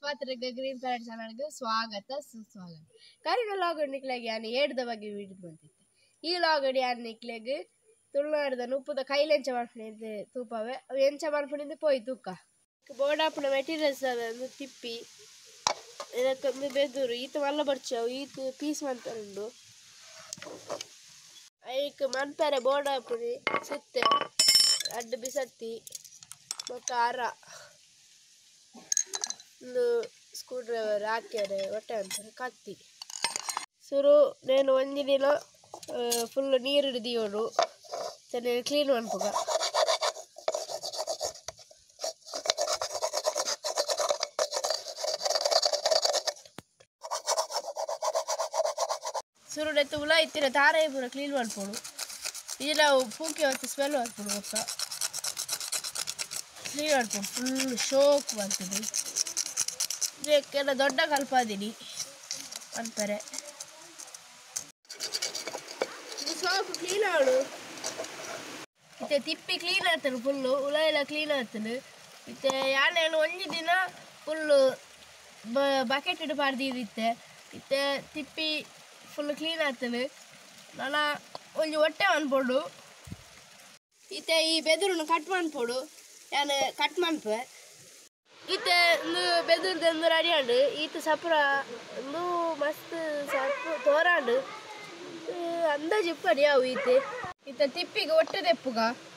ಪತ್ರಕ್ಕೆ green planet ಚಾನಲ್ಗೆ ಸ್ವಾಗತ ಸುಸ್ವಾಗತ. ಕರಿನ ಲಾಗಡ್ ನಿಕ್ಲೆಗೆ ಯಾನು ಏಡ್ದ ಬಗ್ಗೆ ವಿಡಿಯೋ ಬಂದಿತ್ತು. ಈ ಲಾಗಡ್ ಯಾನು ನಿಕ್ಲೆಗೆ ತುಳುನಾಡದ ಉಪ್ಪುದ ಕೈಲೆಂಚ ಮಾಡ್ಕೊಂಡಿದ್ದೆ ತೂಪವೇ ಅವು ಎಂಚ ಮಾಡ್ಕೊಂಡಿದ್ದೆ ಪೋಯಿ ತೂಕ ಬೋಡಾಪುನ ಮೆಟೀರಿಯಲ್ಸ್ ಅದನ್ನು ತಿಪ್ಪಿ ಇದಕ್ಕೊಂದು ಬೆದೂರು ಈತ ಮಲ್ಲ ಬರ್ಚವು ಈತ ಪೀಸ್ ಮಾಡ್ತಾರುಂಡು ಐಕ್ ಮನ್ಪರೆ ಬೋಡಾಪುನಿ ಸುತ್ತೆ ಅಡ್ಡ ಬಿಸತ್ತಿ ಮತ್ತು ಅರ ಒಂದು ಸ್ಕ್ರೂ ಡ್ರೈವರ್ ಹಾಕ್ಯಾರೆ ಹೊಟ್ಟೆ ಅಂತಾರೆ ಕತ್ತಿ ಸುರು నేను ಒಂಜಿ ದಿನ ಫುಲ್ ನೀರು ಹಿಡಿದಿಯೋಡು ಚೆನ್ನಾಗಿ ಕ್ಲೀನ್ ಮಾಡ್ಪುಗ ಸುರುಡೆತ್ತು ಹುಳ ಇತ್ತಿರ ತಾರೆ ಪೂರ ಕ್ಲೀನ್ ಮಾಡ್ಪೋಡು ಇದು ನಾವು ಪೂಕಿ ಹೊತ್ತು ಸ್ಮೆಲ್ ಮಾಡ್ಪೋಡು ಹೊಸ ಕ್ಲೀನ್ ಮಾಡ್ಕೊಂಡು ಫುಲ್ ಶೋಕ್ ಬರ್ತದೆ ಇದಕ್ಕೆಲ್ಲ ದೊಡ್ಡ ಕಲ್ಪಾದೀನಿ ಅಂತಾರೆ ಇದು ಸೋಪ್ ಕ್ಲೀನ್ ಆಡು ಮತ್ತೆ ತಿಪ್ಪಿ ಕ್ಲೀನ್ ಆಗ್ತಾನೆ ಫುಲ್ಲು ಹುಳ ಎಲ್ಲ ಕ್ಲೀನ್ ಆಗ್ತಾನೆ ಮತ್ತೆ ಯಾನೇನು ಒಂಜಿ ದಿನ ಫುಲ್ಲು ಬಕೆಟ್ ಇಟ್ಟು ಪಾಡ್ದಿರುತ್ತೆ ಮತ್ತೆ ತಿಪ್ಪಿ ಫುಲ್ ಕ್ಲೀನ್ ಆಗ್ತಾನೆ ನಾನು ಒಂಜಿ ಹೊಟ್ಟೆ ಅನ್ಬೋದು ಇತ್ತೆ ಈ ಬೆದರನ್ನು ಕಟ್ ಮಾಡ್ಬೋದು ನಾನು ಕಟ್ ಮಾಡ್ಪೆ ಈತೆ ಒಂದು ಬೆದರ್ದು ರೆಡಿ ಆಂಡು ಈತ ಸಪ್ರ ಒಂದು ಮಸ್ತ್ ಸಪ್ಪು ತೋರಾಂಡು ಅಂದಾಜು ಇಪ್ಪಡಿ ಅವು ಈತ ತಿಪ್ಪಿಗೆ ಹೊಟ್ಟೆ ತೆಪ್ಪುಗ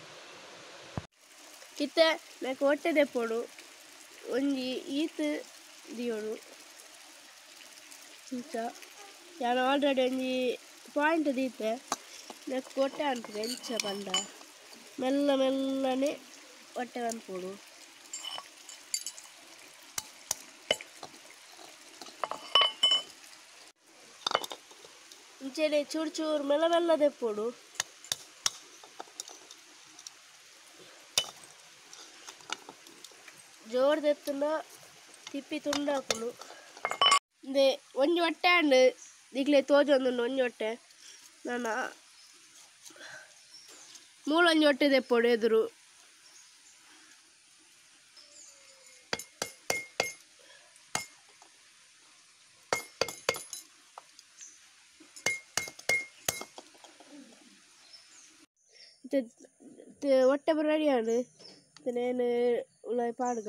ಇತ್ತೆ ನಾಲ್ಕು ಹೊಟ್ಟೆ ತೆಪ್ಪೋಡು ಒಂಜಿ ಈತ ದಿಯೋಡು ಇಂಚ ನಾನು ಆಲ್ರೆಡಿ ಒಂಜಿ ಪಾಯಿಂಟ್ ದೀತೆ ನಾಲ್ಕು ಹೊಟ್ಟೆ ಅನ್ಪುಗ ಎಂಚ ಬಂದ ಮೆಲ್ಲ ಮೆಲ್ಲನೆ ಹೊಟ್ಟೆ ಅನ್ಪೋಡು ಇಂಚೆನೆ ಚೂರು ಚೂರು ಮೆಲ್ಲ ಮೆಲ್ಲ ತೆಪ್ಪೋಡು ಜೋರು ತೆತ್ತುನ ತಿಪ್ಪಿ ತುಂಡಾಪುಡು ಇಂದೆ ಒಂಜಿ ಹೊಟ್ಟೆ ಅಂಡು ದಿಗ್ಲೆ ತೋಜೊಂದುಂಡು ಒಂಜಿ ಹೊಟ್ಟೆ ನಾನು ಮೂಲೊಂಜಿ ಹೊಟ್ಟೆ ತೆಪ್ಪೋಡು ಎದುರು ಹೊಟ್ಟೆ ಬರ ರೆಡಿ ಆಂಡು ನೇನು ಉಲಾಯ್ ಪಾಡ್ಗ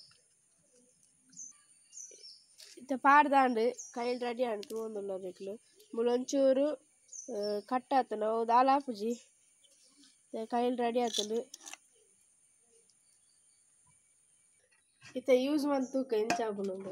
ಇತ್ತ ಪಾಡ್ದಾಂಡು ಕೈಯಲ್ಲಿ ರೆಡಿ ಆಂಡು ತಗೊಂಡುಲ್ಲ ಬೇಕಲು ಮುಳೊಂಚೂರು ಕಟ್ ಆತನ ಅವು ದಾಲ್ ಹಾಪುಜಿ ಕೈಯಲ್ಲಿ ರೆಡಿ ಆತನು ಇತ್ತ ಯೂಸ್ ಮಂತು ಎಂಚ ಆಪುಂಡು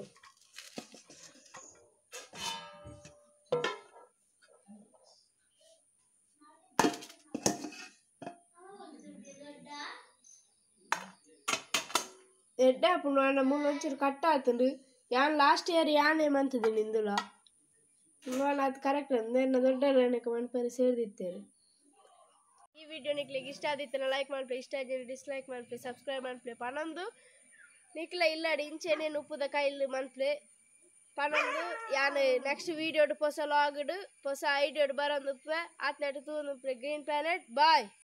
ಎಡ್ಡೆ ಆಪುಂಡು ಅಣ್ಣ ಮುಳ್ಳೊಂಚೂರು ಕಟ್ ಆತುಂಡು ಯಾನ್ ಲಾಸ್ಟ್ ಇಯರ್ ಯಾನೇ ಮಂತದೆ ನಿಂದುಲ ನಾನು ಅದು ಕರೆಕ್ಟ್ ಅಂದೇನು ದೊಡ್ಡ ನನಗೆ ಮನ್ಪೇರಿ ಸೇರಿದಿತ್ತೇನೆ ಈ ವಿಡಿಯೋ ನಿಕ್ಲಿಗೆ ಇಷ್ಟ ಆದಿತ್ತಲ್ಲ ಲೈಕ್ ಮಾಡ್ಪ್ಲೆ ಇಷ್ಟ ಆಗಿ ಡಿಸ್ಲೈಕ್ ಮಾಡ್ಪ್ಲೆ ಸಬ್ಸ್ಕ್ರೈಬ್ ಮಾಡ್ಪ್ಲೆ ಪನೊಂದು ನಿಕ್ಲ ಇಲ್ಲಾಡಿ ಇಂಚೆನೇನು ಉಪ್ಪುದ ಕೈಲಿ ಮನ್ಪ್ಲೆ ಪನೊಂದು ಯಾನು ನೆಕ್ಸ್ಟ್ ವಿಡಿಯೋಡು ಹೊಸ ಲಾಗ್ಡು ಹೊಸ ಐಡಿಯೋಡು ಬರೋದು ಆತ್ನಾಡು ತೂನು ಗ್ರೀನ್ ಪ್ಲಾನೆಟ್ ಬಾಯ್.